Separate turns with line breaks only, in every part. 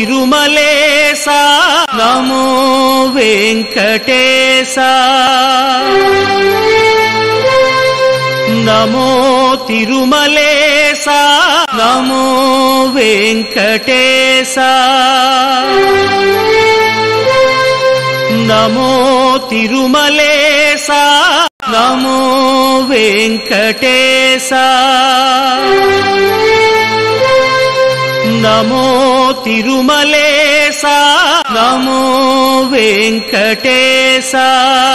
తిరుమలేశా నమో వెంకటేశా నమో తిరుమలేశా నమో వెంకటేశా నమో తిరుమలేశా నమో వెంకటేశా నమో తిరుమలేశా నమో వెంకటేశా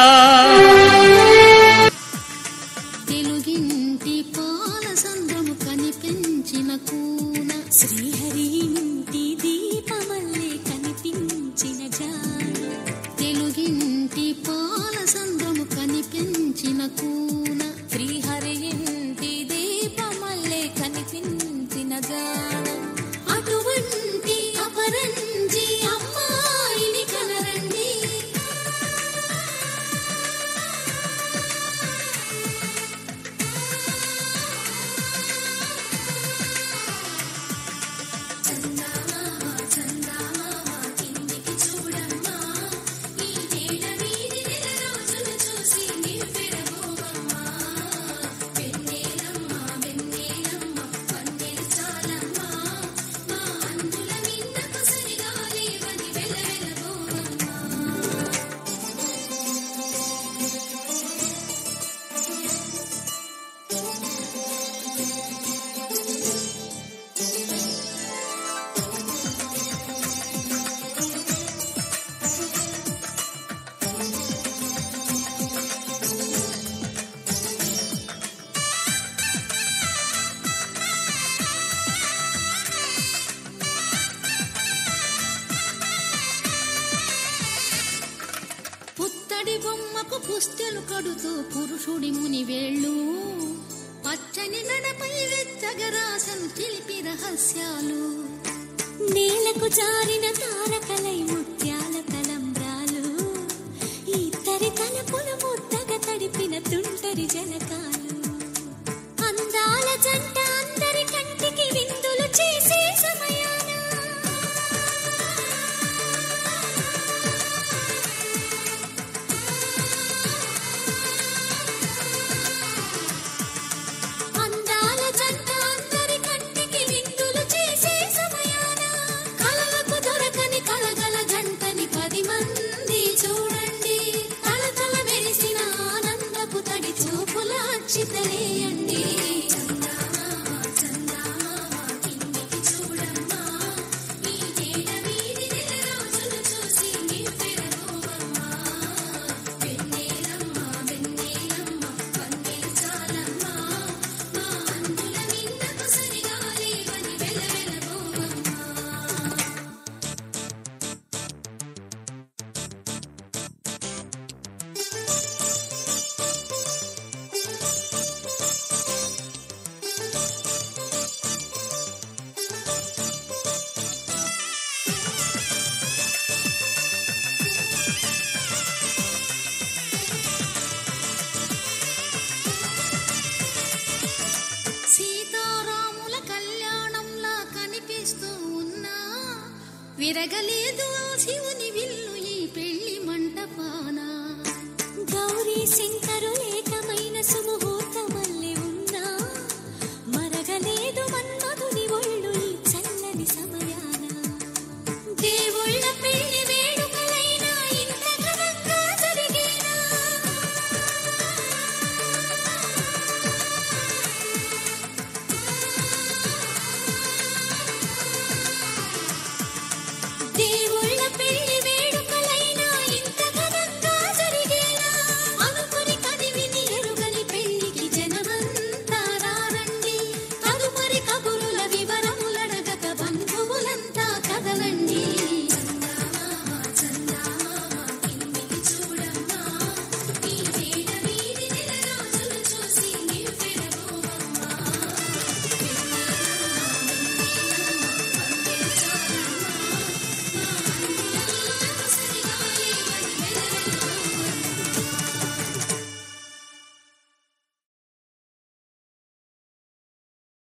తెలుగింటి పాల సంద్రము కనిపించిన కూన శ్రీహరి ఇంటి దీపమల్లే కనిపించిన జాన తెలుగింటి పాల సంద్రము కనిపించిన కూన శ్రీహరి ఇంటి దీపమల్లే కనిపించిన జాన అటువంటి అపరంజి అమ్మాయిని కనరండి పుత్తడి బొమ్మకు పుస్తెలు కడుతూ పురుషుడి ముని వేళ్ళు పచ్చని నడపై వెచ్చగరాసలు తెలిపి రహస్యాలు నేలకు జారిన తారకలై ముత్యాల తలంబ్రాలు ఇద్దరి తలపులు ముద్దగా తడిపిన తుంటరి జలకాలు అందాల జంట అందరి కంటికి విందులు చేసే సమయాన చితలేయండి సీతారాముల కళ్యాణంలా కనిపిస్తూ ఉన్నా విరగలేదు శివుని విల్లు ఈ పెళ్లి మంటపాన గౌరీ శంకరు ఏకమైన సుముహూర్తమల్లె ఉన్నా మరగలేదు మన్మధుని ఒళ్ళు ఈ చల్లని సమయాన దేవుళ్ళ పెళ్లి వేడుకలైనా ఇంత ఘనంగా జరిగేనా దేవుళ్ళ పెళ్లి వేడుకలైనా ఇంత ఘనంగా జరిగేనా అనుకుని కదివిని ఎరుగని పెళ్లికి జనమంతా రారండి తదుపరి కబురుల వివరములడగక బంధువులంతా కదలండి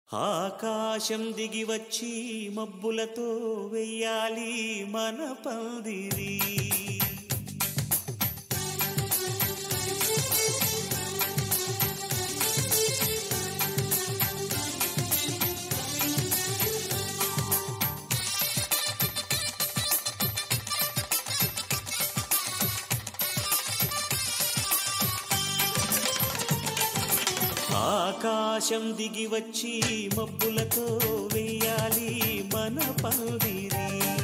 ఆకాశం దిగి వచ్చి మబ్బులతో వెయ్యాలి మన పందిరి. ఆకాశం దిగి వచ్చి మబ్బులతో వెయ్యాలి మన పందిరి.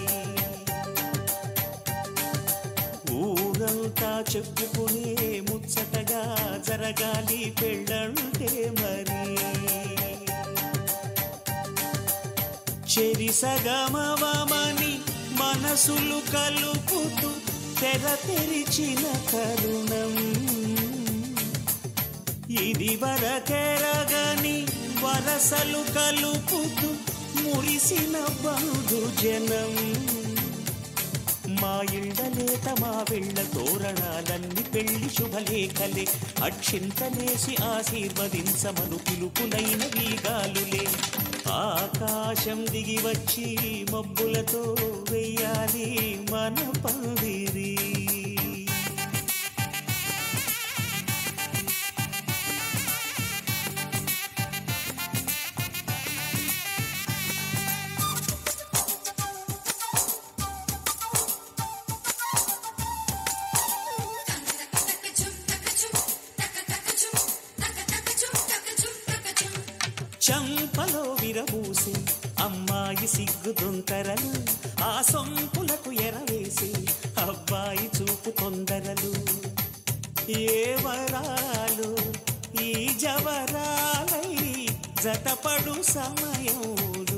ఊరంతా చెప్పుకునే ముచ్చటగా జరగాలి పెళ్ళంటే మరి. చెరిసగమవమని మనసులు కలుపుతూ తెర తెరిచిన తరుణం. ఇది వరకెరగని వరసలు కలుపుతూ మురిసిన బంధుజనం. మా ఇళ్ళలేత మా వెళ్ళ తోరణాలన్నీ పెళ్లి శుభలేఖలే. అక్షింతలేసి ఆశీర్వదించమను పిలుపులైన వీగాలులే. ఆకాశం దిగి వచ్చి మబ్బులతో వెయ్యాలి మన పందిరి. చంపలో విరబూసి అమ్మాయి సిగ్గు దొంతరలు. ఆ సొంపులకు ఎరవేసి అబ్బాయి చూపు తొందరలు. ఏ వరాలు ఈ జవరాలై జతపడు సమయంలో.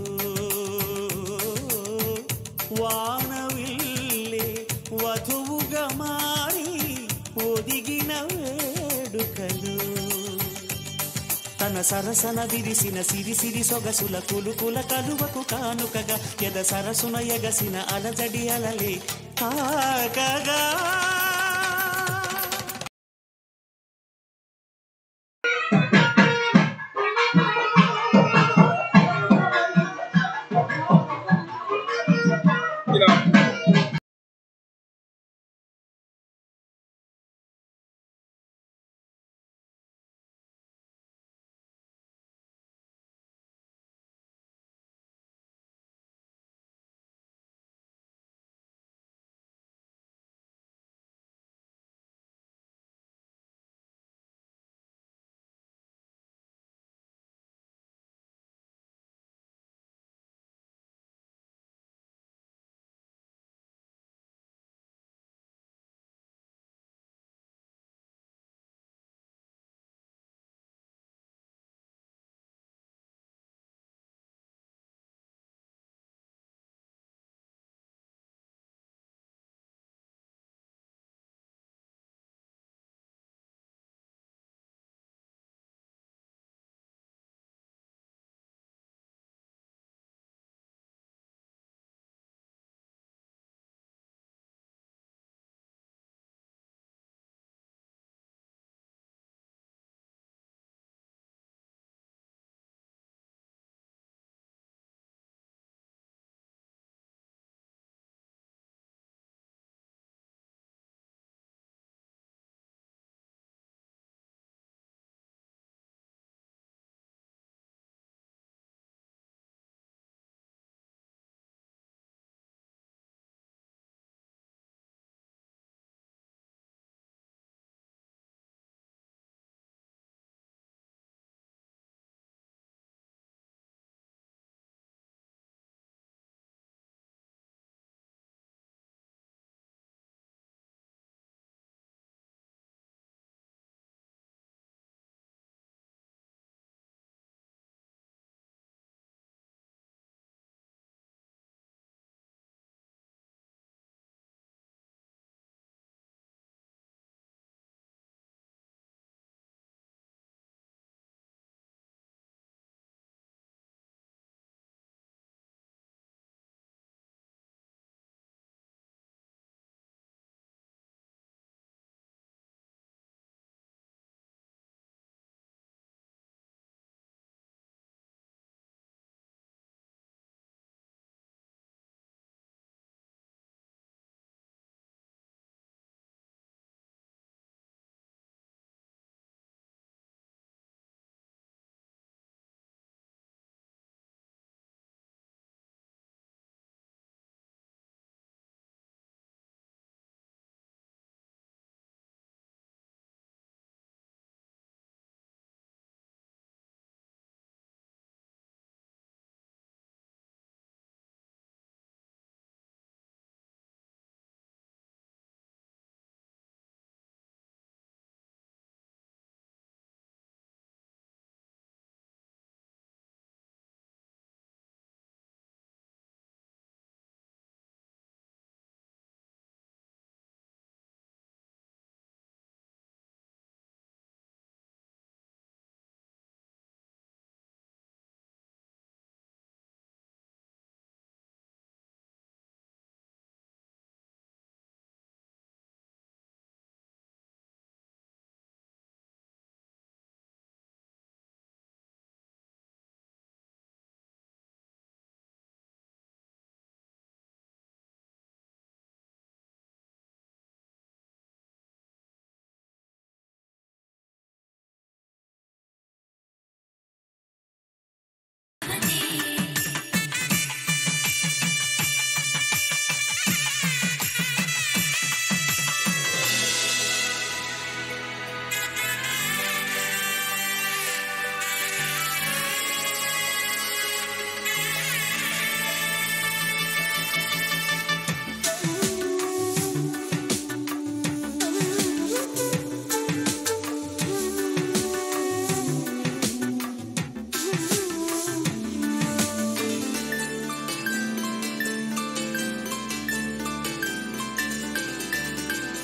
వానవిల్లే వధువుగా మారి ఒదిగిన వేడుకలు. తన సరసన విరిసిన సిరిసిరి సొగసుల కులుకుల కలువకు కానుకగా ఎద సరసున ఎగసిన అలజడి అలలే తాకగా.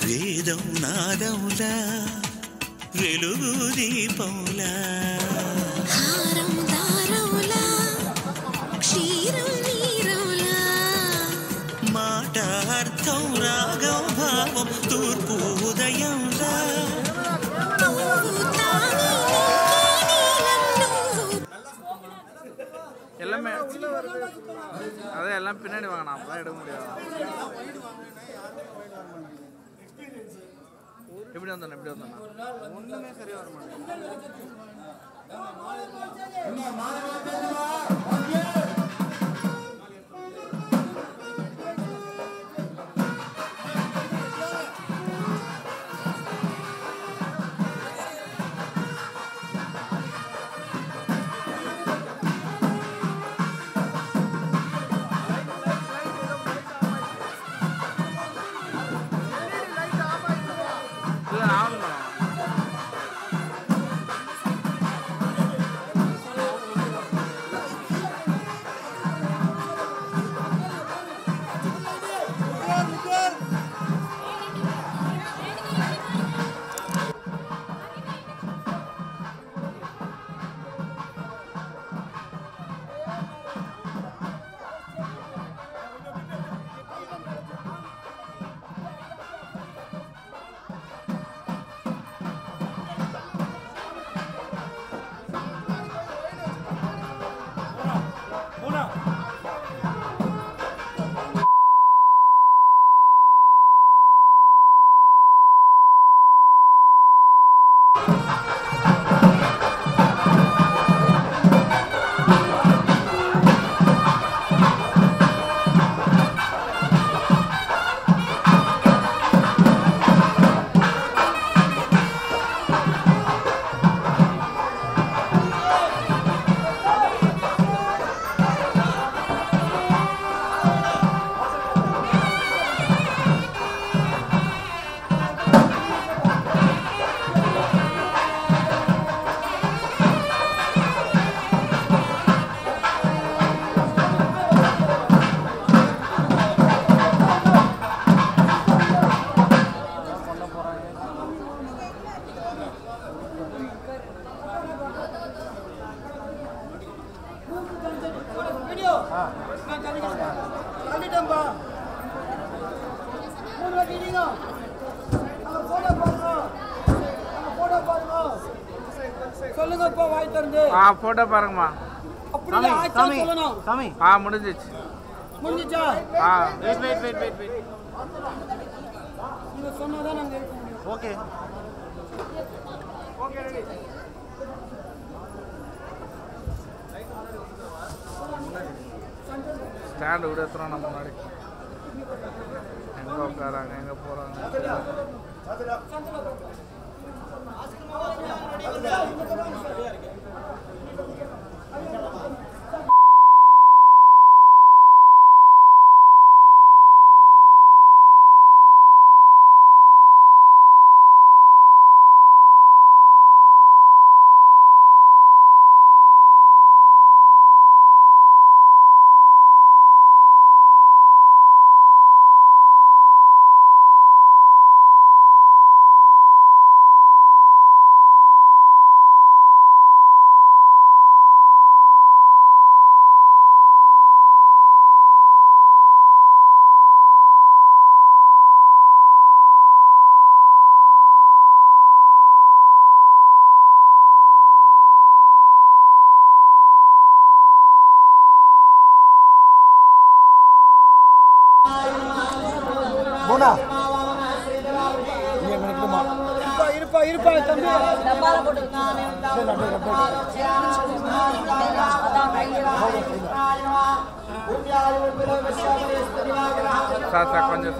వేదం నాదములా వెలుగు దీపములా
హారం దారములా క్షీరం నీరములా
మాట అర్థం రాగం భావం తూర్పు ఉదయంలా
నువ్వు తానే నీలం నువ్వు
எல்லாமே அதான் எல்லாம் பின்னாடி வாங்க நான் அப்பதான் எடுக்க முடியாது எப்படி வந்தேன் ஒன்றுமே சரியா வர மாட்டேன் இல்லை நான்
சொல்லுங்கப்பா வாய் திறந்து.
போட்டோ பாருங்கம்மா.
அப்படியே ஆச்சா சொல்லணும்.
சாமி முடிஞ்சிச்சு.
முடிஞ்சிச்சா?
வெயிட்.
நீங்க சொன்னாதான் நாங்க இருக்க முடியும்.
Okay ready. ஸ்டாண்ட் விட எத்தனை நம்ம முன்னாடி எங்க உட்காராங்க எங்க போறாங்க.
போனா இருப்பா தம்பி டப்பால போட்டுங்க
சார் கொஞ்சம்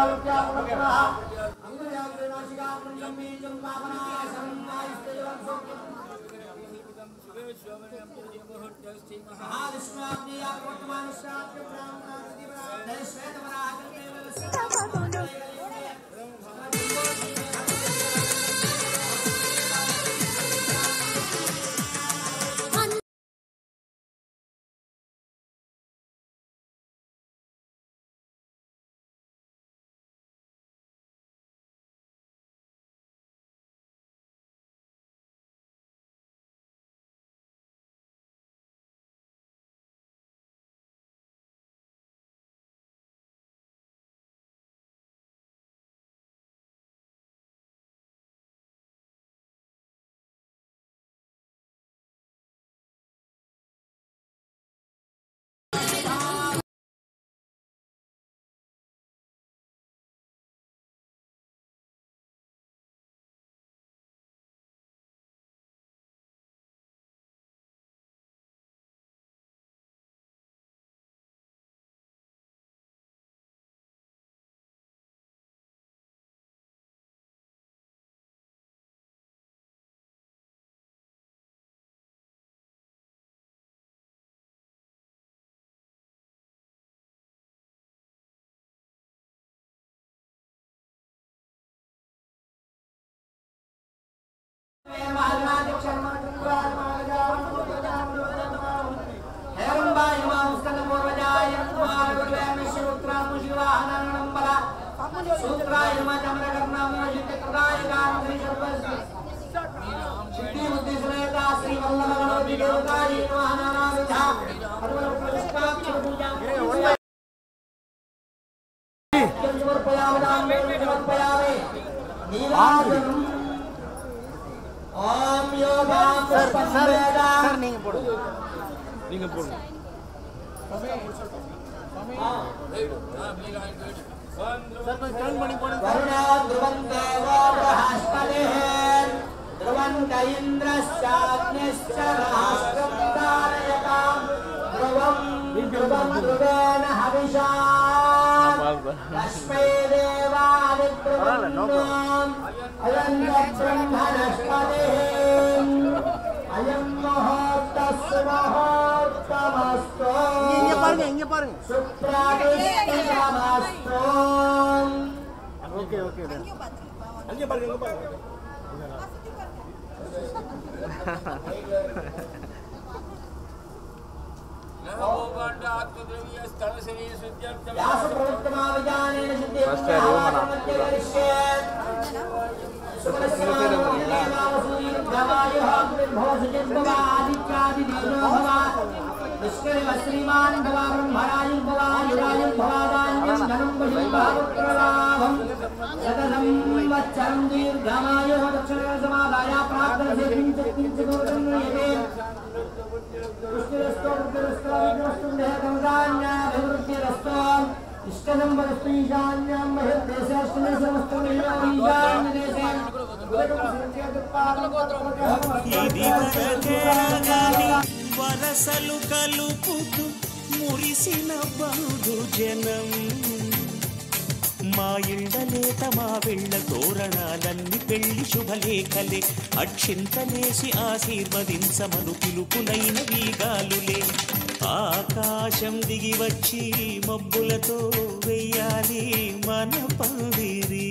Thank you.
వరసలు కలుపుతూ మురిసిన బంధు జనం మా ఇళ్ళలేత మా వెళ్ళ తోరణాలన్ని పెళ్లి శుభలేఖలే అక్షింతలేసి ఆశీర్వదించమను పిలుపులైన వీగాలులే ఆకాశం దిగి వచ్చి మబ్బులతో వెయ్యాలి మన పందిరి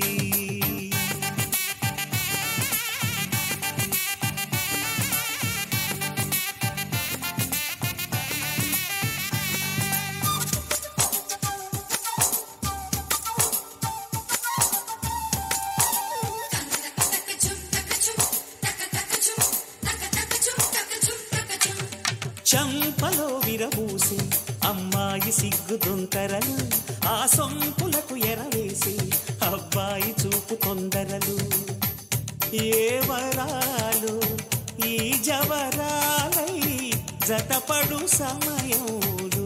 చంపలో విరబూసి అమ్మాయి సిగ్గు దొంతరలు ఆ సొంపులకు ఎరవేసి అబ్బాయి చూపు తొందరలు ఏ వరాలు ఈ జవరాలై జతపడు సమయంలో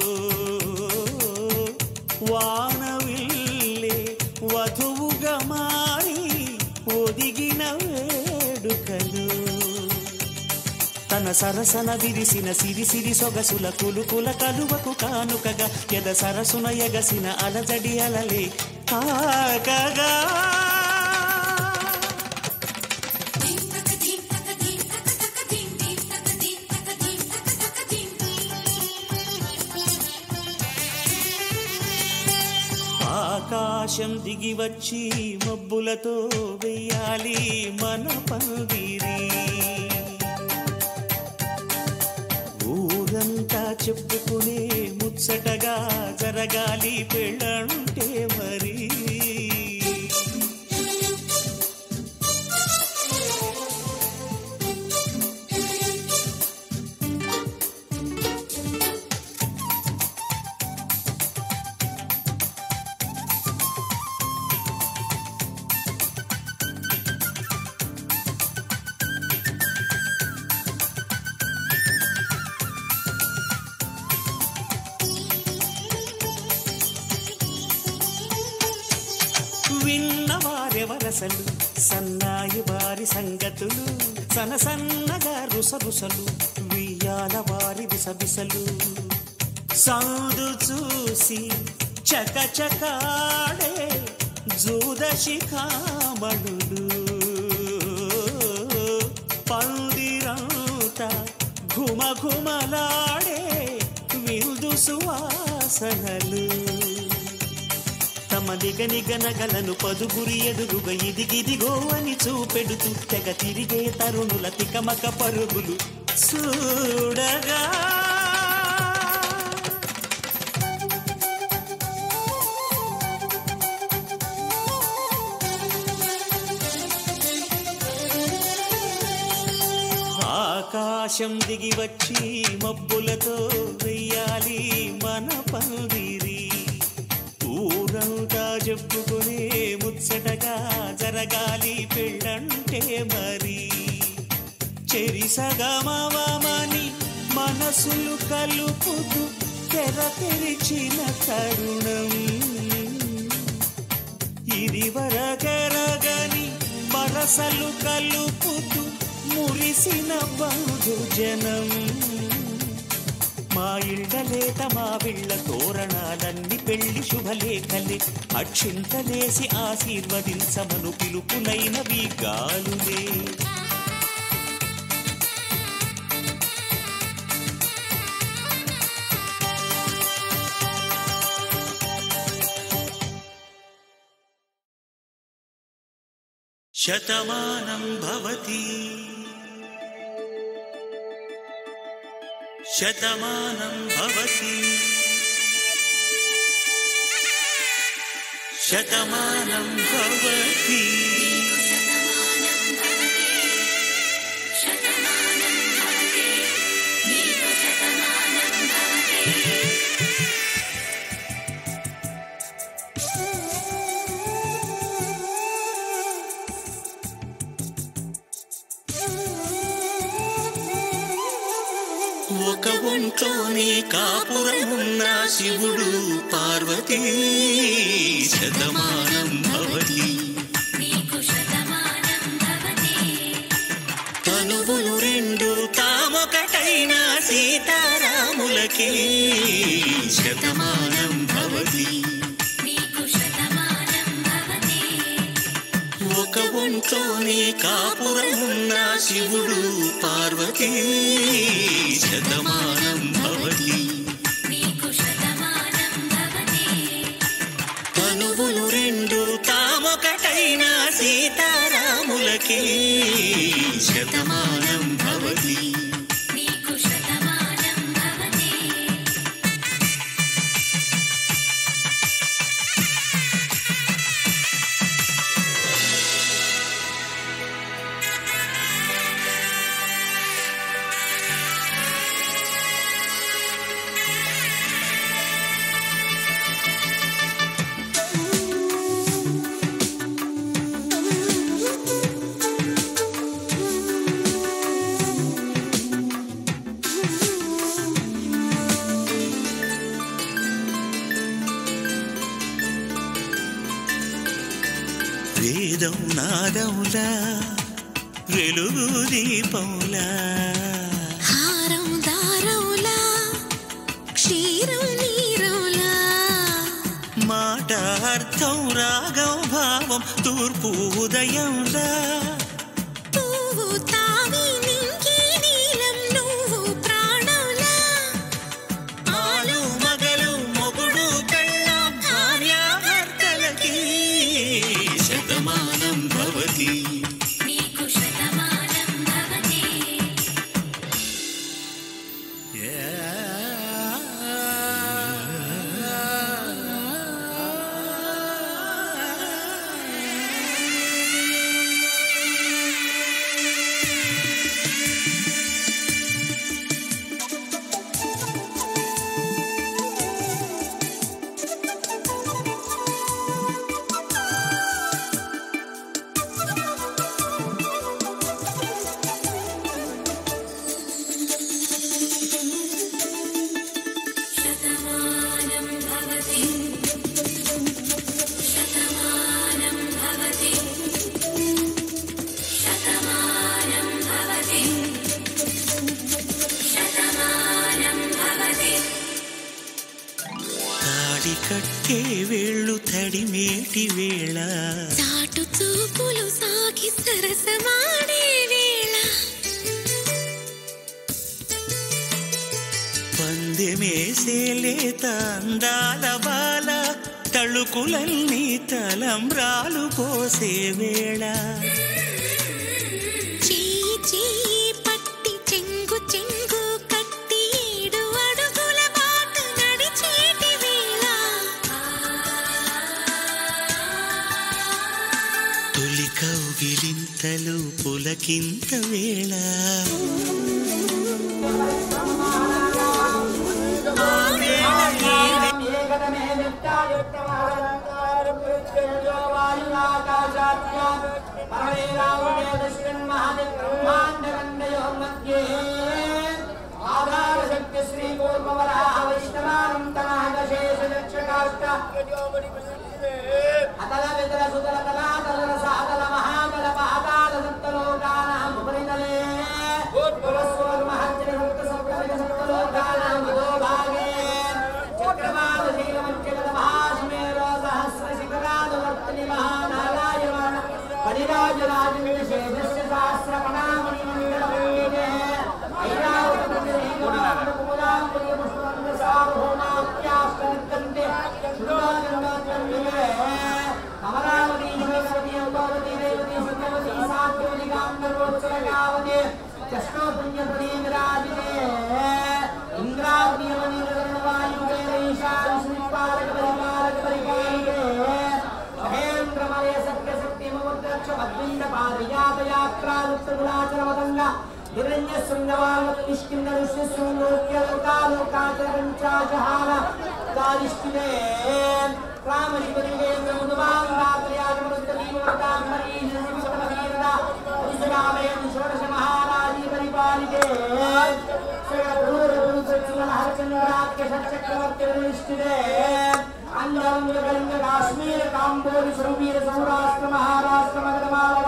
వానవిల్లే వధువుగా మారి ఒదిగిన వేడుకలు తన సరసన విరిసిన సిరిసిరి సొగసుల కులుకుల కలువకు కానుకగా ఎద సరసున ఎగసిన అలజడి అలలే కాకగా ఆకాశం దిగి వచ్చి మబ్బులతో వెయ్యాలి మన పందిరి ఊరంతా చెప్పుకునే ముచ్చటగా జరగాలి పెళ్ళంటే మరి విన్నవారెవరసలు సన్నాయి వారి సంగతులు సనసన్నగా రుసరుసలు వియ్యాల వారి విసవిసలు సౌదు చూసి చకచకాడే జూదశిఖామణులు పందిరంతా ఘుమఘుమలాడే విందు సువాసనలు తమ నిగనగలను పదుగురి ఎదురుగా ఇదిగిదిగో అని చూపెడుతూ తెగ తిరిగే తరుణుల తికమక పరుగులు చూడగా ఆకాశం దిగి వచ్చి మబ్బులతో వెయ్యాలి మన పందిరి ఊరంతా చెప్పుకునే ముచ్చటగా జరగాలి పెళ్ళంటే మరి చెరిసగమని మనసులు కలుపుతూ తెర తెరిచిన తరుణం ఇది వరకెరగని వరసలు కలుపుతూ మురిసిన బంధుజనం మా ఇళ్ళలేత మా విళ్ళ తోరణాలన్నీ పెళ్లి శుభలేఖలే అక్షింతలేసి ఆశీర్వదించమను పిలుపులైనవి గాలులే శతమానం భవతి శతమానం భవతి శతమానం భవతి ఒక ఒంట్లోనే కాపురమున్న శివుడు పార్వతీ శతమానం భవతి తనువులు రెండు తామొకటైన సీతారాములకి శతమానం భవతి ఒక ఒంట్లోనే కాపురమున్న శివుడు పార్వతీ శతమానం భవతి తనువులు రెండు తామొకటైన సీతారాములకి శతమానం భవతి వేదం నాదములా వెలుగు దీపములా
హారం దారములా క్షీరం నీరములా
మాట అర్థం రాగం భావం తూర్పు ఉదయంలా
పువ్వు తావి నింగి నీలం నువ్వు ప్రాణంలా
ఆలు మగలు మొగుడు కళ్ళ భార్యాభర్తలకి శతమానం భవతి కట్టే వేళ్ళు తడిమేటి వేళ
చాటు చూపులు సాగి సరసమాడే వేళ
పందెమేసే లేత అందాల బాల తళుకులన్నీ తలంబ్రాలు పోసే వేళ
చెయ్యి చెయ్యి పట్టి చెంగు చెంగు కట్టి 7 అడుగుల బాట నడిచేటి వేళ
తొలి కౌగిలింతలు పులకింత వేళ
काश्मीर कांबोज सुरवीर सौराष्ट्र महाराष्ट्र मगधमालव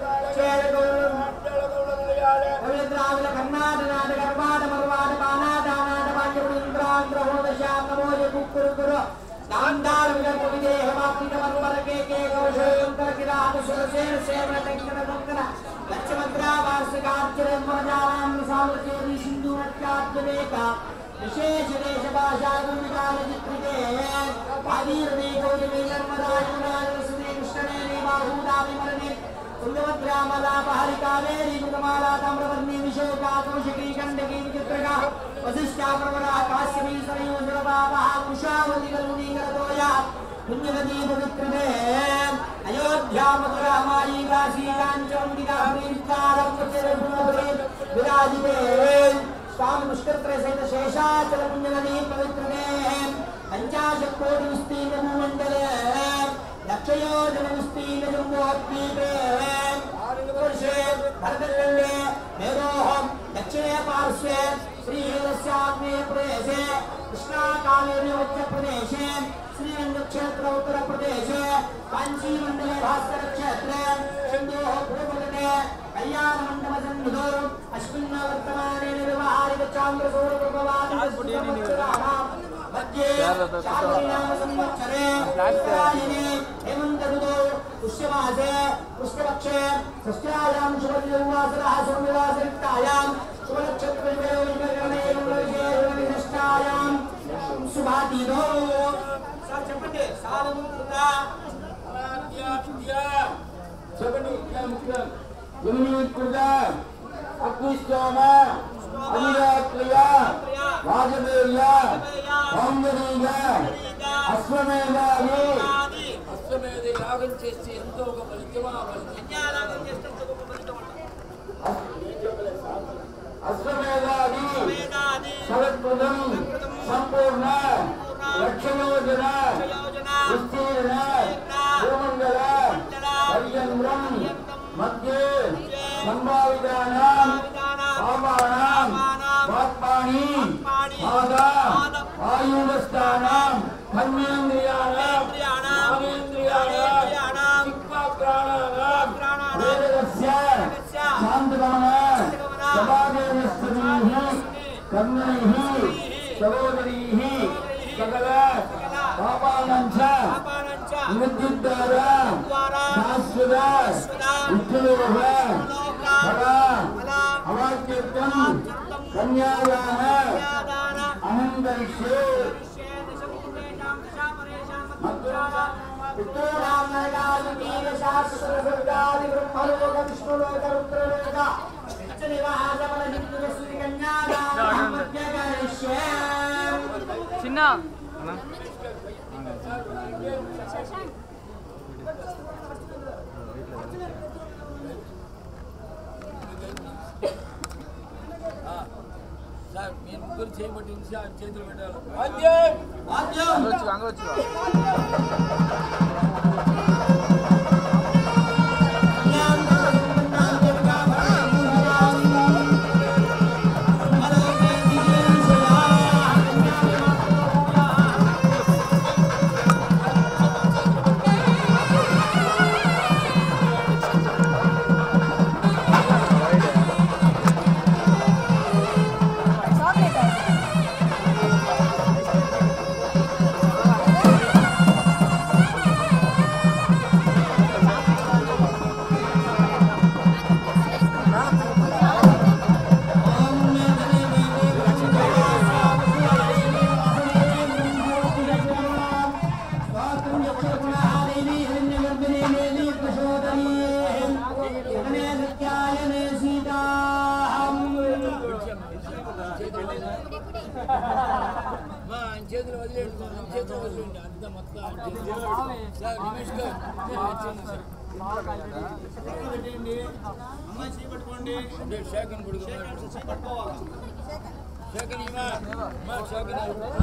द्राविड कर्नाटक नाटक कर्वाड मरवाड बानाड अनाड पांड्य इंद्रांध्र होदशा कमोज कुक्कुर गुरु दांडार विदर्भ विदेह वापित मरुवर के कौशयंकर किरात सुरसेन सेवन टंकन टंकन लक्ष्मद्रा वार्षिकार्चर मरजानां सावचेरी सिंधु नट्याद्यवेका विशेष देश भाषा गुणगान चित्रिके आदिर ने गौरी नर्मदा यमुना सरस्वती कृष्णे बाहुदा विमरणे तुंगभद्रा मलापहरि कावेरी मुखमाला ताम्रवर्णी विशोका कौशिकी गंडकी चित्रका वसिष्ठा प्रवरा काश्यपी सरयू जलपापः कुशावती करुणी करतोया पुण्यनदी पवित्रमे अयोध्या मथुरा मायी काशी कांचनमुंडिका हरिद्वार विराजिते स्वामी पुष्कर सहित शेषाचल पुण्यनदी पवित्रमे 50 कोटि विस्तीर्ण भूमंडले लक्षयोजन विस्तीर्ण जम्बोद्वीपे आदिवर्षे भरतखंडे मेरोहं दक्षिणे पार्श्वे श्रीहरस्याग्नेय प्रदेशे कृष्णाकावेरी उत्तर प्रदेशे श्रीरंग क्षेत्र उत्तर प्रदेशे कांची मंडले भास्कर क्षेत्रे सिंधोः भूपतटे कल्याण मंडप सन्निधौ अश्विन वर्तमाने व्यवहारिक चांद्र सौर प्रभवान् मध्ये शालिनाम संवत्सरे उत्तरायणे हेमंत ऋतौ पुष्यमासे पुष्यपक्षे षष्ठ्यायां शुभदिनवासरः सोमवासरिक्तायां शुभनक्षत्रविजयोजनगणे विशेषायां शुभादिनो सचपटे सालमुक्ता आद्या सबनि मुक्ता विनिकृता अग्निष्टोमा अनिरात्रिया राजवेया भंगरीया अश्वमेधानि अश्वमेध यागं చేస్తే ఎంతో ఒక ఫలితమా యజ్ఞయాగం చేస్తే ఒక ఫలితం अश्वमेधानि सर्वप्रथम संपूर्ण लक्ष्योजन विस्तीर्ण भूमंडल पर्यंत्रम मध्ये संभावितानां पापानां वाक्पाणि मादा आयुवस्थानां कर्मेन्द्रियाणां ज्ञानेन्द्रियाणां चित्तप्राणानां वेदस्य शान्तकामः सभादेवस्तुभिः कर्मैः सहोदरीः सकल पापानां च निवृत्तिद्वारा शाश्वत विष्णुलोक फल अवाक्यर्थं कन्यादान अहं करिष्ये मत्वा
చిన్న
సార్ మీరు ముగ్గురు చేయబట్టి చేతులు పెట్టాలి
అంగవచ్చు
చేతులు వదిలేండి చేతులు వదిలేండి అంతా మొత్తం సార్ నిమిష్ గారు శేఖన్ కొడుకు శేఖన్ ఇమా శేఖన్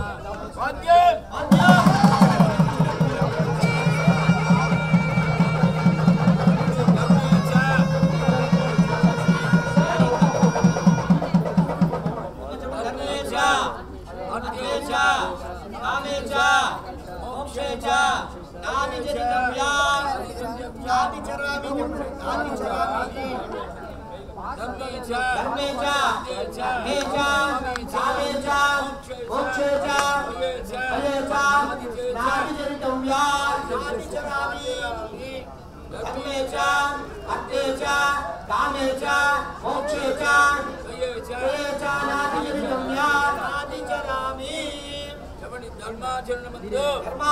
ధర్మాచరణమందు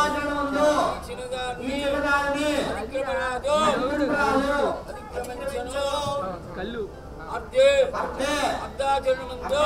కళ్ళు
అర్ధాచరణమందు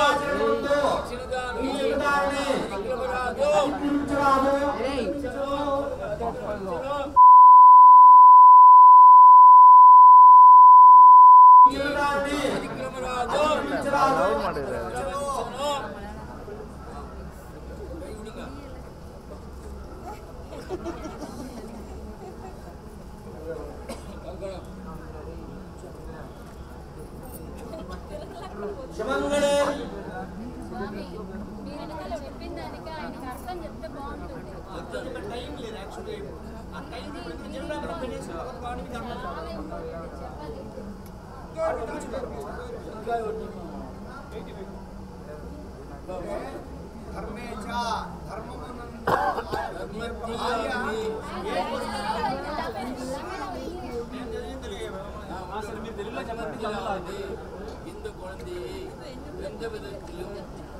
இந்த குழந்தையை எந்த விதத்திலும்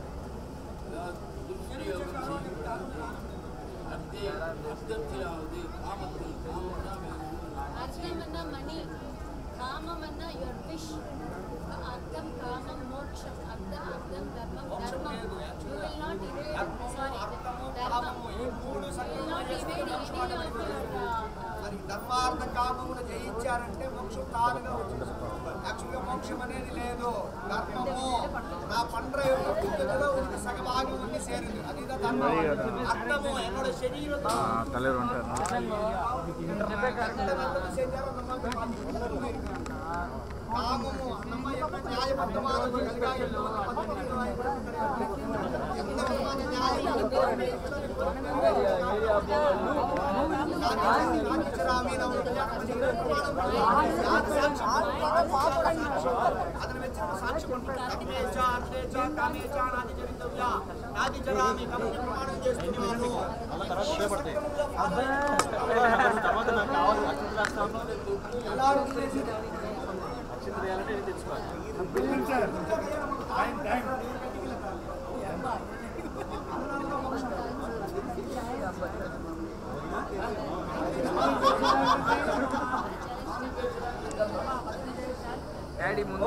துஷ்பிரயோகம் செய்யக்கூடாது அர்த்தத்திலாவது காமத்தில்
అర్థమన్న మనీ కామమన్న యువర్ విష్ అర్థం కామం మోక్షం అర్థం ధర్మం ధర్మం you will not evade sorry ధర్మం యు విల్ నాట్ ఇవేడ్
మరి ధర్మార్థ కామమును జయించారంటే మోక్షం తానుగా వచ్చింది. యాక్చువల్గా మోక్షం అనేది లేదు. ధర్మము నా பண்ற யுத்தத்துல ஒரு சகபாகம் வந்து சேருது. அதுதான் தர்மம். அர்த்தமோ என்னோட சரீரத்தை
தலைவர் வந்துட்டார்
కామము நம்ம எப்ப న్యాయబద్ధமாக కలిగాయో ఎంత విధమైన న్యాయం రాజరామి ನಾವು ಅದನ್ನ వెచ్చిన సాక్షి పంపేచ అర్ధేచ కామేచ నాది జరితవ్య నాది జరామి కమ్మి ప్రమాణం చేస్తున్నాను అలా తర్వాత చేపడతాయి తర్వాత నాకు కావాలి అక్షంత రాస్తాను ఎలా చేసి అక్షంత చేయాలంటే నేను తెచ్చుకోవాలి సార్ టైం
ಗಾಡಿ ಮುಂದೆ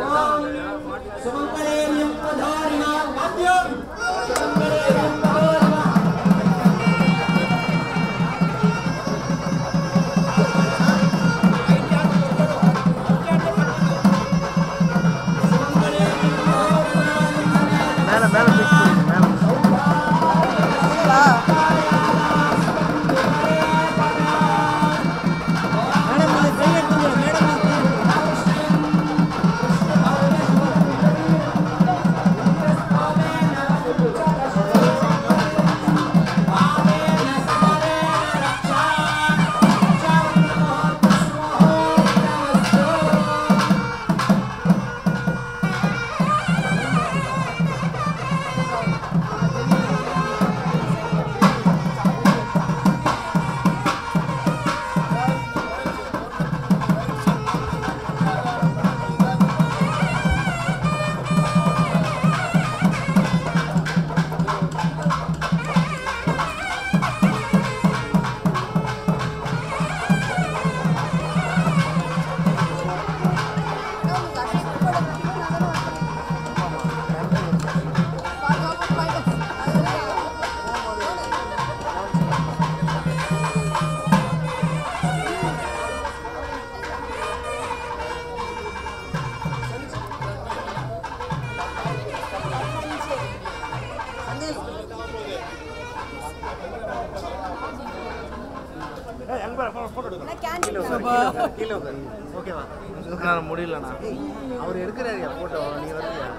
நான் முடியலண்ணா அவர் எடுக்கிறாரியா போட்டோ நீ வரலையா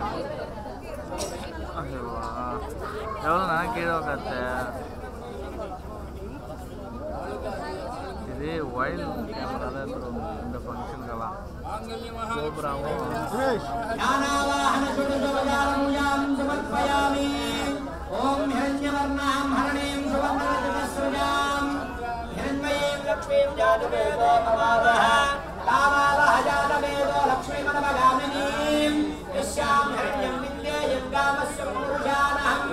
எவ்வளோ நான் கீழே உட்காந்து இது வைல்ட் கேமரா தான் இருக்கும் இந்த ஃபங்க்ஷனுக்கெல்லாம் சூப்பராகவும்
ஓம் ஹிரண்யவர்ணாம் ஹரணீம் சுவர்ணரஜதஸ்ருஜாம் ஹிரண்மயீம் லக்ஷ்மீம் ஜாதவேதோ மமாவஹ காமாவஹ ஜாதவேதோ லக்ஷ்மீமனவகாமினீம் யஸ்யாம் ஹிரண்யம் வித்யேயம் காமஸ்ய புருஷானஹம்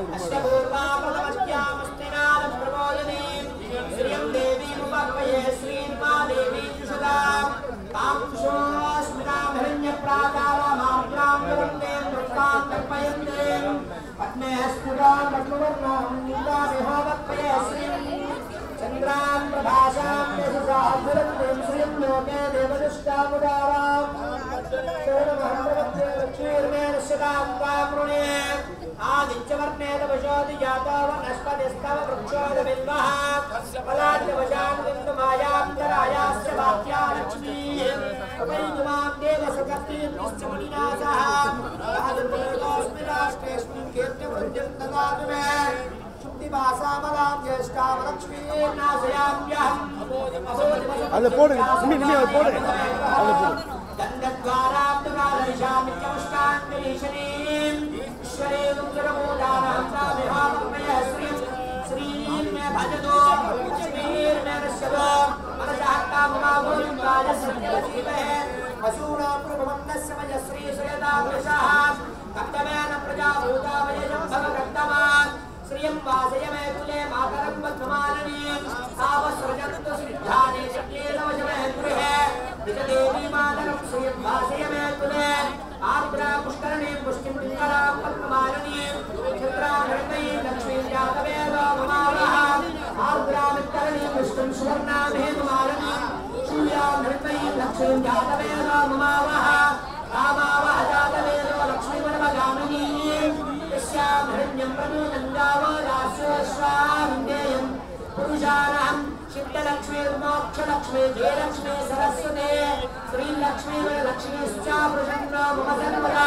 அஷ்டபூர்வாமவத்யாமஸ்தினாலம் பிரபோதனீம் ஸ்ரீயம் தேவீம் உபக்வயே ஸ்ரீர்மா தேவீம் சுதாம் தாம்சோஸ்மிதாம் ஹிரண்யப்ராகாரமாம் ப்ராம் விருந்தேம் நృత్తాం கற்பயந்தேம் पद्मेस्फुटां पद्मवर्णां नीलामिहोवक्पये श्रीं चन्द्रां प्रभासां यशसाधुरन्तीं श्रियं लोके देवदुष्टामुदारां शरणमहप्रवत्ते लक्ष्मीर्मे नश्यतां वामृणे आदित्यवर्णे तपशोऽधि जातो वनस्पतिस्तव वृक्षोऽधविल्वः फलाद्यवशानुविन्दुमायान्तरायास्य वाक्या लक्ष्मीः उपैतुमां देवसकर्तीं निश्चमणिनाथः राजदेवोऽस्मि राष्ट्रेऽस्मिन् कीर्तिवृद्धिं ददातु मे शुद्धिभासामलां ज्येष्ठामलक्ष्मीं नाशयाम्यहम्
அதில் போடுங்க நிம்மி அதை போடு அதில் போடு
दण्डद्वाराब्दकालनिशामित्यमुष्टान्निरीशनीम् ईश्वरेण गुरुमूलानां प्राविभावमय श्रीं मे भजतो लक्ष्मीर्मे नश्यतो मनसः काममाभूतं राजसंयजीवः वसूनां प्रभवन्तस्य मय श्रीश्रेतादृशः कर्तव्येन प्रजाभूतावयजं भवकर्तमान् श्रियं वासय मे कुले मातरं बद्धमालिनीं सावसृजन्तु सिद्धानि शक्येन वशमे गृहे निजदेवी मातरं श्रियं वासय मे कुले आर्द्रा पुष्करणीं पुष्टिं पिङ्गलां पद्ममालिनीं चित्राहृतयीं लक्ष्मीं जातवेदो ममावः आर्द्रामित्तरणीं पुष्टिं सुवर्णां हेममालिनीं शूल्यां हृतयीं लक्ष्मीं जातवेदो ममावः कामावः जातवेदो लक्ष्मीमनवगामिनीं यस्यां हिरण्यं प्रनूनं गावदास्यश्वान्देयं पुरुषाणां सिद्धलक्ष्मीर्मोक्षलक्ष्मी जयलक्ष्मी सरस्वती श्रीलक्ष्मी वरलक्ष्मीश्च प्रसन्नो मम सर्वदा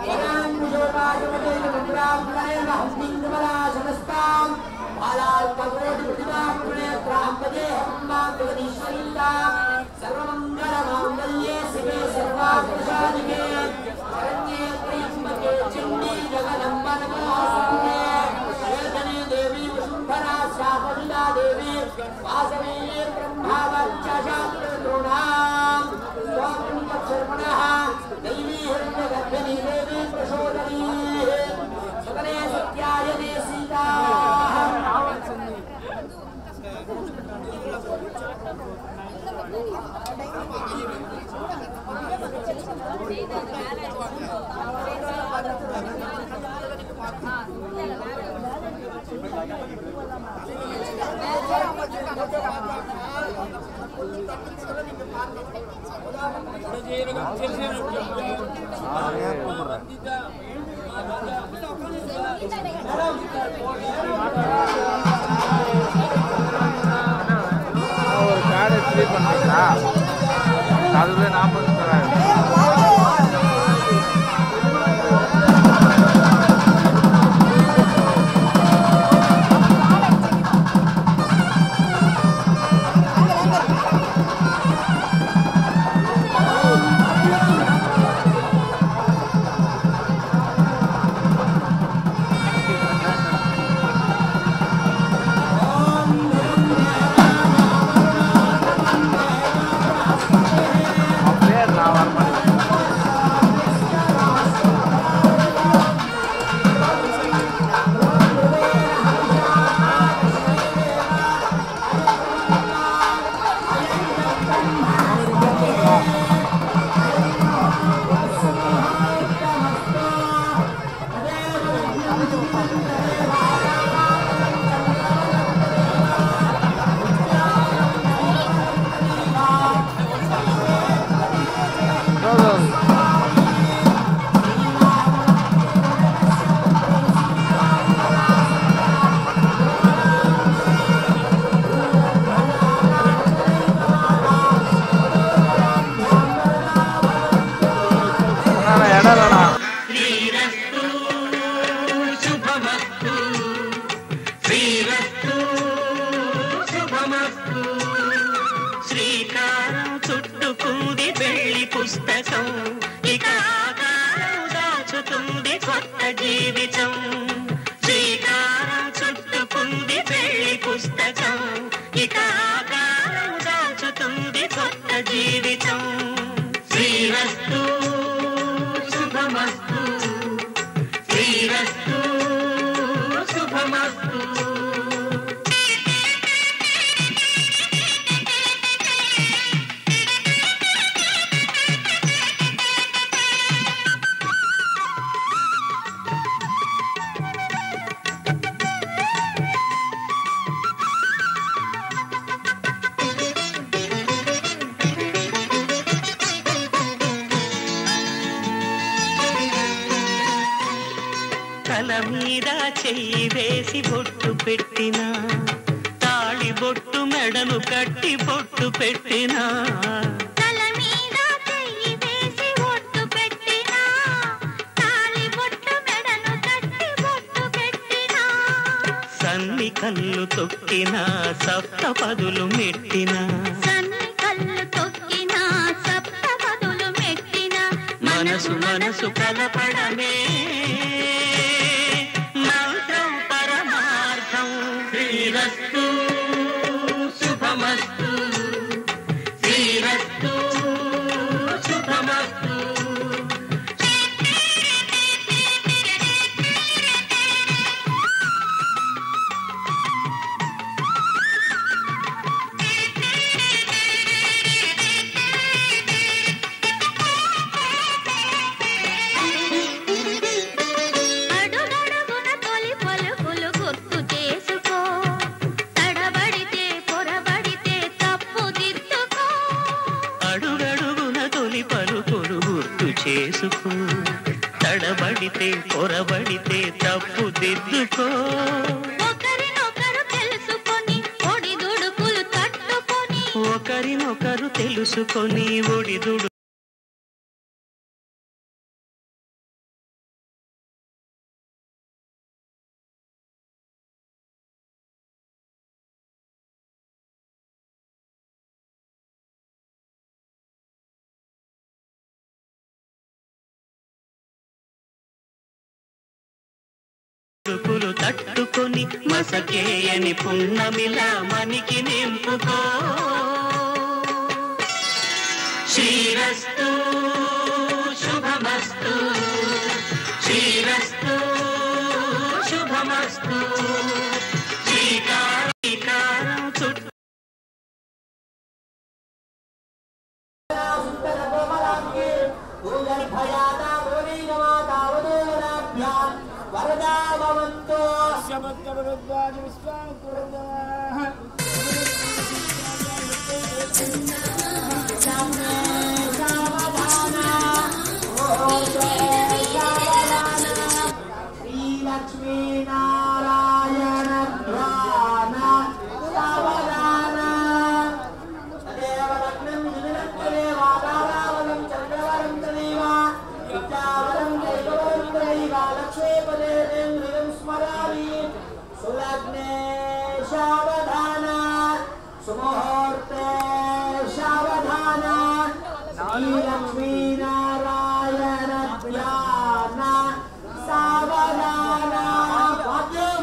ीन्दुमलाशनस्तां बालाल्पकोटिप्रतिभां प्रणेत्रां पदेहं मां जगदीश्वरीतां सर्वमङ्गलमाङ्गल्ये शिवे सर्वार्थसाधिके शरण्ये त्र्यम्बके चण्डी जगदम्ब नमोऽस्तुते वेदने देवी वसुन्धरा शाकलिला देवी वासवी ब्रह्मावच्च शास्त्रद्रोणां स्वामिं तत्सर्वणः दैवी हिरण्यगर्भिणी देवी प्रचोदनी सकले सत्यायने सीता
ஒரு கார்டு ஃப்ரீ பண்ணுறீங்களா? அதுவே 40 தராது.
శ్రీకారం చుట్టుకుంది పెళ్లి పుస్తకం, ఇక ఆకారం దాచుతుంది కొత్త జీవితం. శ్రీకారం చుట్టుకుంది పెళ్లి పుస్తకం, ఇక ఆకారం దాచుతుంది కొత్త జీవితం. శ్రీరస్తు శుభమస్తు, శ్రీరస్తు శుభమస్తు. తల మీద చెయ్యి వేసి బొట్టు పెట్టినా, తాళి బొట్టు మెడను కట్టి బొట్టు పెట్టినా.
తల మీద చెయ్యి వేసి బొట్టు పెట్టినా, తాళి బొట్టు మెడను కట్టి బొట్టు పెట్టినా.
సన్ని కళ్ళు తొక్కినా సప్త పదులు మెట్టినా,
సన్ని కళ్ళు తొక్కినా సప్త పదులు మెట్టినా.
మనసు మనసు కలపడమే మంత్రం పరమార్థం. శ్రీరస్తు శుభమస్తు, శ్రీరస్తు శుభమస్తు.
అడుగడుగున తొలి పలుకులు గుర్తు చేసుకో, తడబడితే పొరబడితే తప్పు దిద్దుకో.
అడుగడుగున తొలి పలుకులు గుర్తు చేసుకో, తడబడితే పొరబడితే తప్పు దిద్దుకో.
ఒకరినొకరు తెలుసుకొని ఒడిదుడుకులు తట్టుకొని,
ఒకరినొకరు తెలుసుకొని ఒడిదుడు దుడుకులు తట్టుకొని మసకేయని పున్నమిలా మనికి నింపుకో. శ్రీరస్తు శుభమస్తు, శ్రీరస్తు శుభమస్తు. శ్రీకారం చుట్టూ
వరదా
లక్ష్మీనారాయణ ధ్యాన సావధాన పాద్యం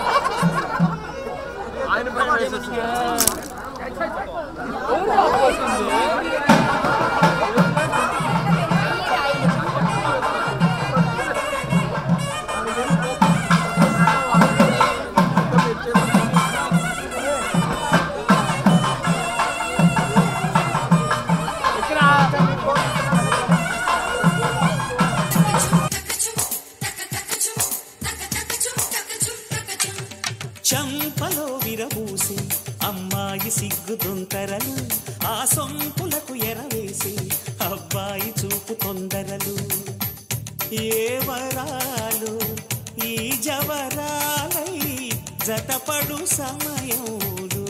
ఆయన
ముద్దు దొంతరలు ఆ సొంపులకు ఎరవేసి అబ్బాయి చూపు తొందరలు ఏ వరాలు ఈ జవరాలై జతపడు సమయంలో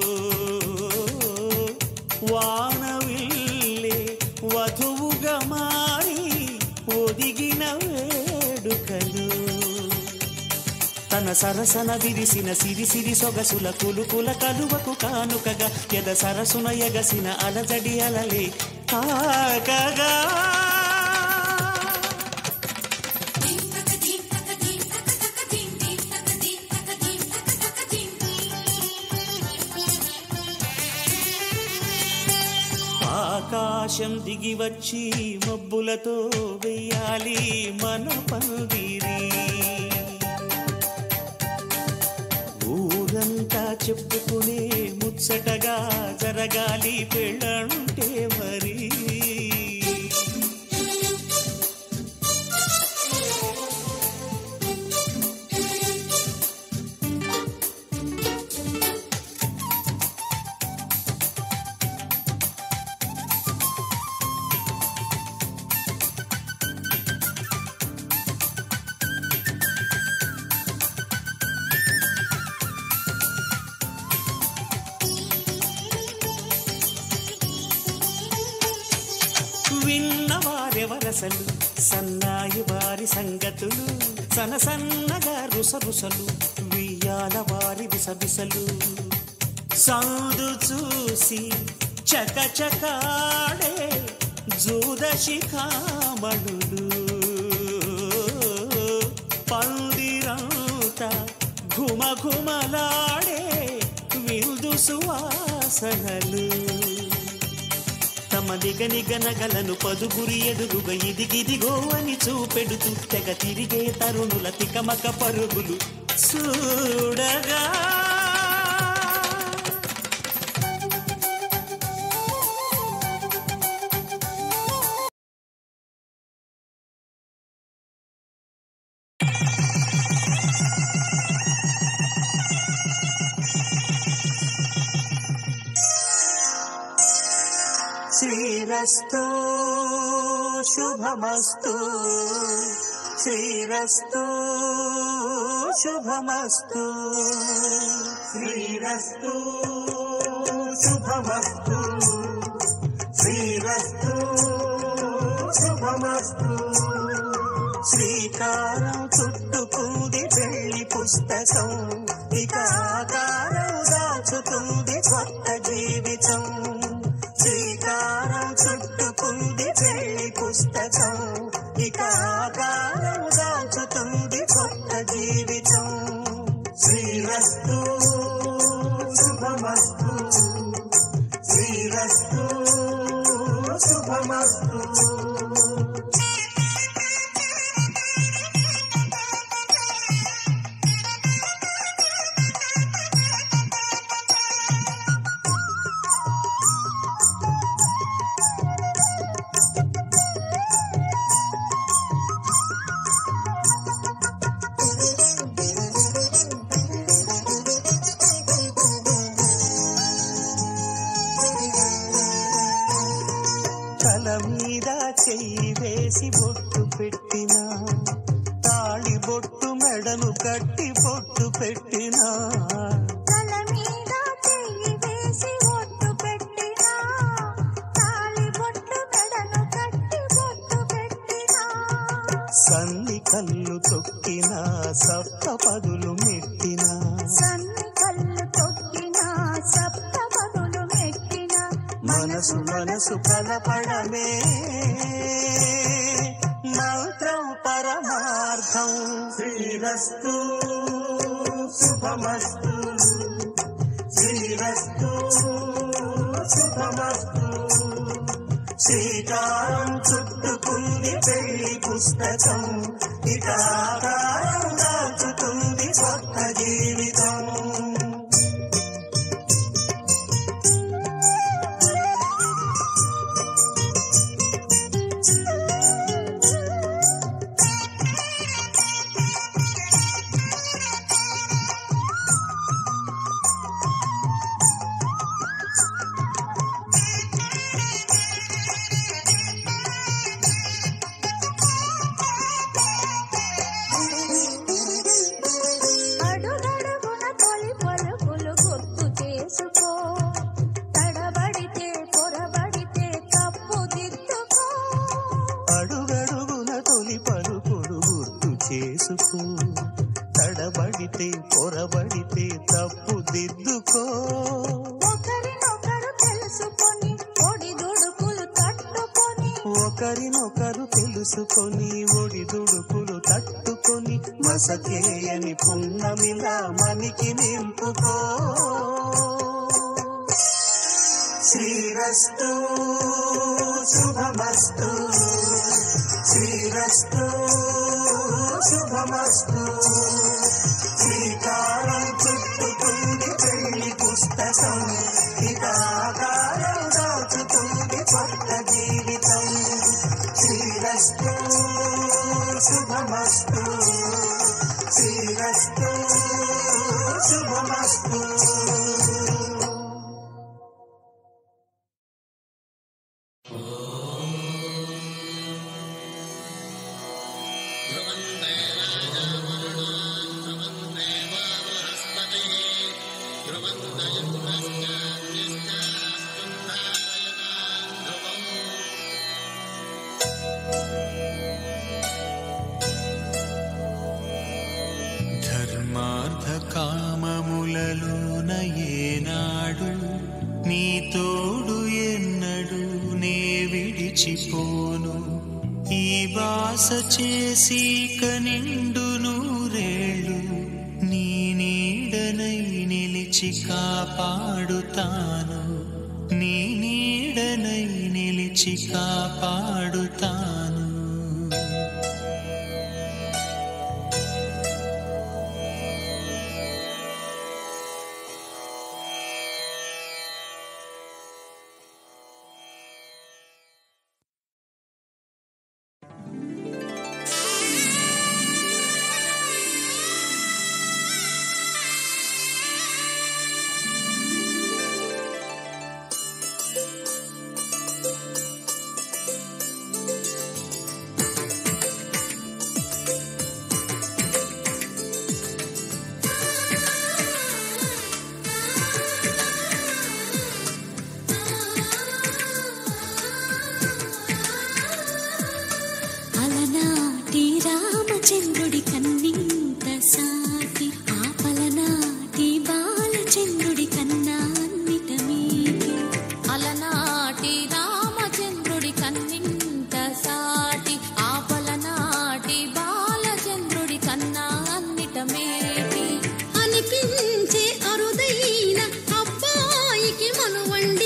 వానవిల్లే వధువుగా మారి ఒదిగిన వేడుకలు తన సరసన విరిసిన సిరి సిరి సొగసుల కులుకుల కలువకు కానుకగా ఎద సరసున ఎగసిన అలజడి అలలే కాకగా ఆకాశం దిగి వచ్చి మబ్బులతో వెయ్యాలి మన పందిరి ఊరంతా చెప్పుకునే ముచ్చటగా జరగాలి పెళ్ళంటే మరి విన్నవారెవరసలు సన్నాయి వారి సంగతులు సనసన్నగా రుసరుసలు వియ్యాల వారి విసవిసలు సౌదు చూసి చకచకాడే జూదశిఖామణులు పందిరంతా ఘుమఘుమలాడే విందు సువాసనలు తమ నిగనిగనగలను పదుగురి ఎదురుగా ఇదిగిదిగో అని చూపెడుతూ తెగ తిరిగే తరుణుల తికమక పరుగులు చూడగా శ్రీరస్తు శుభమస్తు శ్రీరస్తు శుభమస్తు శ్రీరస్తు శుభమస్తు శ్రీరస్తు శుభమస్తు శ్రీకారం చుట్టుకుంది పెళ్లి పుస్తకం ఇక ఆకారం దాచుతుంది కొత్త జీవితం శ్రీకారం చుట్టుకుంది పెళ్లి పుస్తకం ఇక ఆకారం దాచుతుంది కొత్త జీవితం శ్రీరస్తు శుభమస్తు శ్రీరస్తు శుభమస్తు తల మీద చెయ్యి వేసి బొట్టు పెట్టినా తాళి బొట్టు మెడను కట్టి బొట్టు పెట్టినా
తల మీద చెయ్యి వేసి బొట్టు పెట్టినా తాళి బొట్టు మెడను కట్టి బొట్టు పెట్టినా
సన్ని కళ్ళు తొక్కినా సప్త పదులు మెట్టినా
సన్ని కళ్ళు తొక్కినా సప్త పదులు మెట్టినా
మనసు మనసు కలపడమే మంత్రం పరమార్థం శ్రీరస్తు శుభమస్తు శ్రీరస్తు శుభమస్తు శ్రీకారం చుట్టుకుంది పెళ్లి పుస్తకం ఇక ఆకారం దాచుతుంది కొత్త జీవితం ఒకరినొకరు తెలుసుకొని ఒడిదుడుకులు తట్టుకొని మసకేయని పున్నమిలా మనికి నింపుకో. శ్రీరస్తు శుభమస్తు, శ్రీరస్తు శుభమస్తు. శ్రీకారం చుట్టుకుంది పెళ్లి పుస్తకం, ఇక ఆకారం దాచుతుంది కొత్త జీవితం. శ్రీరస్తు శుభమస్తు, శ్రీరస్తు శుభమస్తు.
ధర్మార్థ కామములలోన ఏనాడు నీ తోడు ఎన్నడు నే విడిచిపోను. ఈ బాస చేసి కనిండు నూరేళ్ళు నీ నీడనై నిలిచి కాపాడుతాను, నీ నీడనై నిలిచి కాపాడుతాను.
చంద్రుడి కన్నింత సాటి ఆపలనాటి బాలచంద్రుడి కన్నా అన్నిట మీటి.
అలనాటి రామచంద్రుడి కన్నింత సాటి ఆపలనాటి బాలచంద్రుడి కన్నా అన్నిట మేటి.
అనిపించే అరుదైన అబ్బాయికి మనువండి,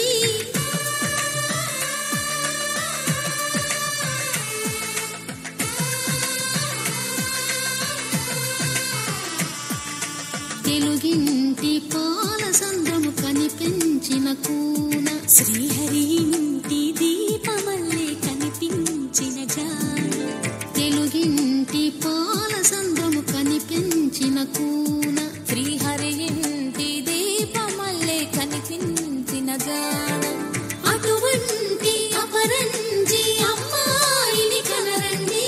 తెలుగింటి పాల సంద్రము కనిపించిన కూన, శ్రీహరి ఇంటి దీపమల్లే కనిపించిన జాన. తెలుగింటి పాల సంద్రము కనిపించిన కూన,
శ్రీహరి ఇంటి దీపమల్లే కనిపించిన జాన.
అటువంటి అపరంజి అమ్మాయిని కనరండి,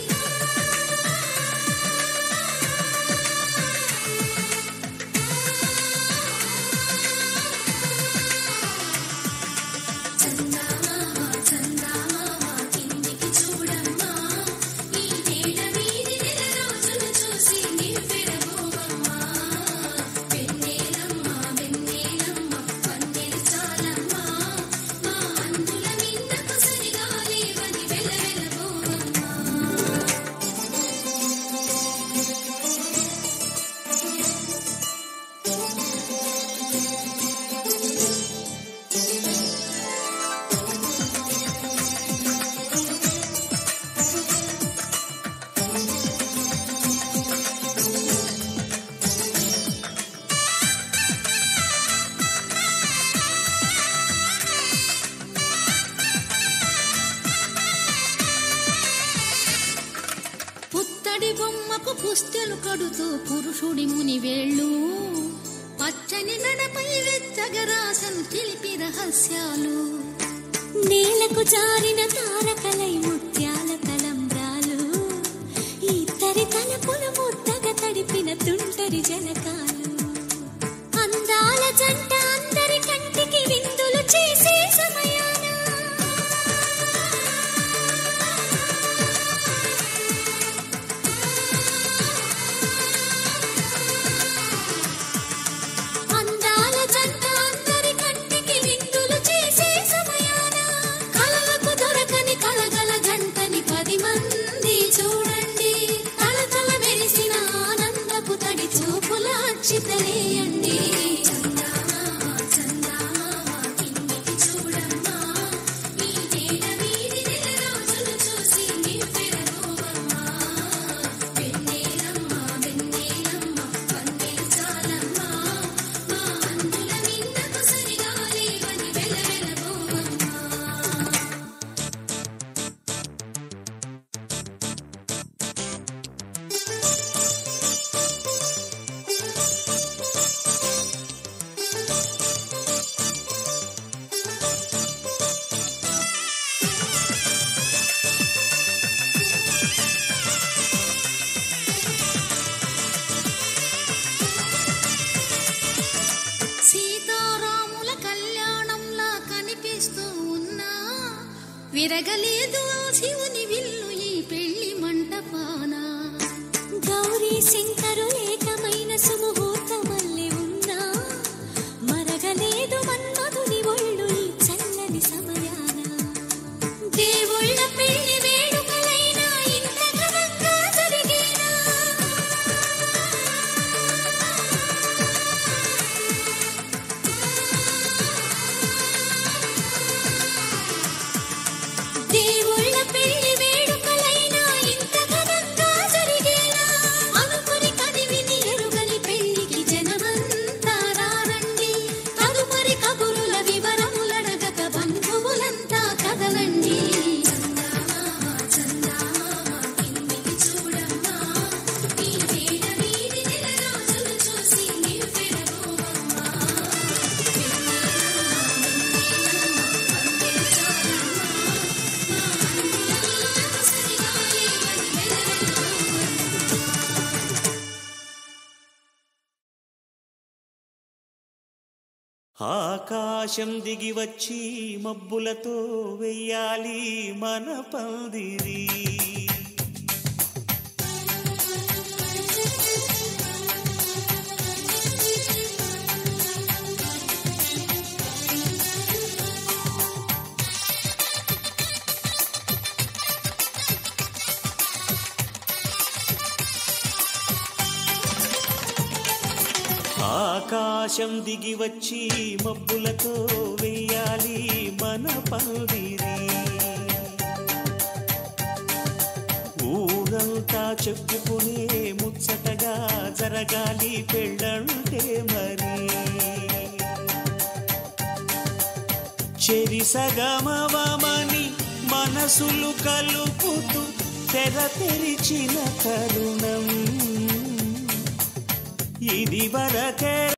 పుత్తడి బొమ్మకు పుస్తెలు కడుతూ పురుషుడి ముని వేళ్ళు, పచ్చని నడపై వెచ్చగరాసను తెలిపి రహస్యాలు. నేలకు జారిన తారకలై ముత్యాల తలంబ్రాలు, ఇద్దరి తలపులు ముద్దగా తడిపిన తుంటరి జలకాలు. అందాల జంట అందరి కంటికి విందులు చేసే సమయాన కలలకు దొరకని కలగల విరగలేదు ఆ శివుని విల్లు ఈ పెళ్లి మంటపాన.
గౌరీ శంకరు ఏకమైన సుముహూర్తమల్లె ఉన్నా మరగలేదు మన్మధుని ఒళ్ళు ఈ చల్లని సమయాన. దేవుళ్ళ పెళ్లి వేడుకలైనా ఇంత ఘనంగా జరిగేనా? దేవుళ్ళ పెళ్లి వేడుకలైనా ఇంత ఘనంగా జరిగేనా? అనుకుని కదివిని ఎరుగని పెళ్లికి జనమంతా రారండి. తదుపరి కబురుల వివరములడగక బంధువులంతా కదలండి. కిందికి చూడమ్మా, ఈ వేడ వీధి నెలరాజులు చూసి నివ్వెరబోవమ్మా.
ఆకాశం దిగి వచ్చి మబ్బులతో వెయ్యాలి మన పందిరి. ఆకాశం దిగి వచ్చి మబ్బులతో వెయ్యాలి మన పందిరి. ఊరంతా చెప్పుకునే ముచ్చటగా జరగాలి పెళ్ళంటే మరి. చెరిసగమవమని మనసులు కలుపుతూ తెర తెరిచిన తరుణం ఇది వరకే